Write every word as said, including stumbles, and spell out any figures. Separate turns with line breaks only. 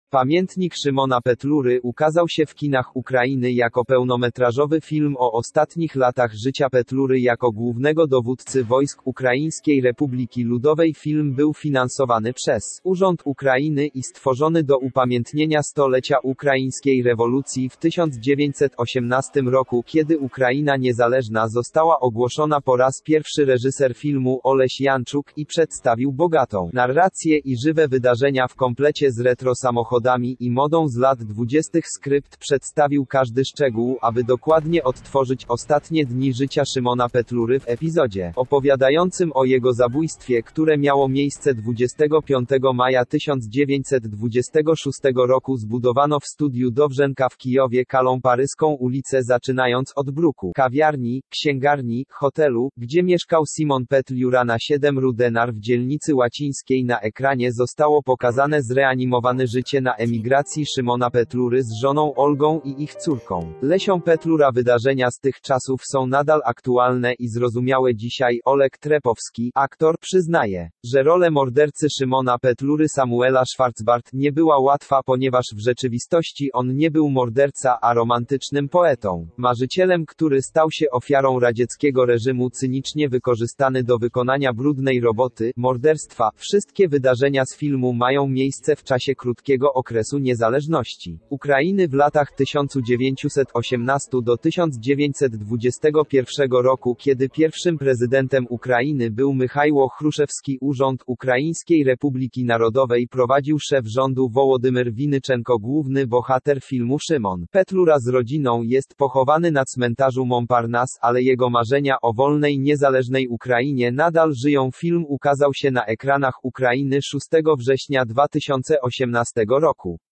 Pamiętnik Szymona Petlury ukazał się w kinach Ukrainy jako pełnometrażowy film o ostatnich latach życia Petlury jako głównego dowódcy wojsk Ukraińskiej Republiki Ludowej. Film był finansowany przez Urząd Ukrainy i stworzony do upamiętnienia stulecia ukraińskiej rewolucji w tysiąc dziewięćset osiemnastym roku, kiedy Ukraina niezależna została ogłoszona. Po raz pierwszy reżyser filmu Oleś Janczuk i przedstawił bogatą narrację i żywe wydarzenia w komplecie z retro samochodami i modą z lat dwudziestych. Skrypt przedstawił każdy szczegół, aby dokładnie odtworzyć ostatnie dni życia Szymona Petlury w epizodzie opowiadającym o jego zabójstwie, które miało miejsce dwudziestego piątego maja tysiąc dziewięćset dwudziestego szóstego roku. Zbudowano w studiu Dowrzenka w Kijowie Kalą Paryską ulicę, zaczynając od bruku kawiarni, księgarni, hotelu, gdzie mieszkał Simon Petlura na siedem Rudenar w dzielnicy łacińskiej. Na ekranie zostało pokazane zreanimowane życie na emigracji Szymona Petlury z żoną Olgą i ich córką Lesią Petlura. Wydarzenia z tych czasów są nadal aktualne i zrozumiałe dzisiaj. Oleg Trepowski, aktor, przyznaje, że rolę mordercy Szymona Petlury Samuela Schwarzbart nie była łatwa, ponieważ w rzeczywistości on nie był morderca, a romantycznym poetą, marzycielem, który stał się ofiarą radzieckiego reżimu, cynicznie wykorzystany do wykonania brudnej roboty, morderstwa. Wszystkie wydarzenia z filmu mają miejsce w czasie krótkiego okresu niezależności Ukrainy w latach tysiąc dziewięćset osiemnastego do tysiąc dziewięćset dwudziestego pierwszego roku, kiedy pierwszym prezydentem Ukrainy był Michajło Chruszewski. Urząd Ukraińskiej Republiki Narodowej prowadził szef rządu Wołodymyr Winyczenko. Główny bohater filmu Szymon Petlura z rodziną jest pochowany na cmentarzu Montparnasse, ale jego marzenia o wolnej, niezależnej Ukrainie nadal żyją. Film ukazał się na ekranach Ukrainy szóstego września dwa tysiące osiemnastego roku.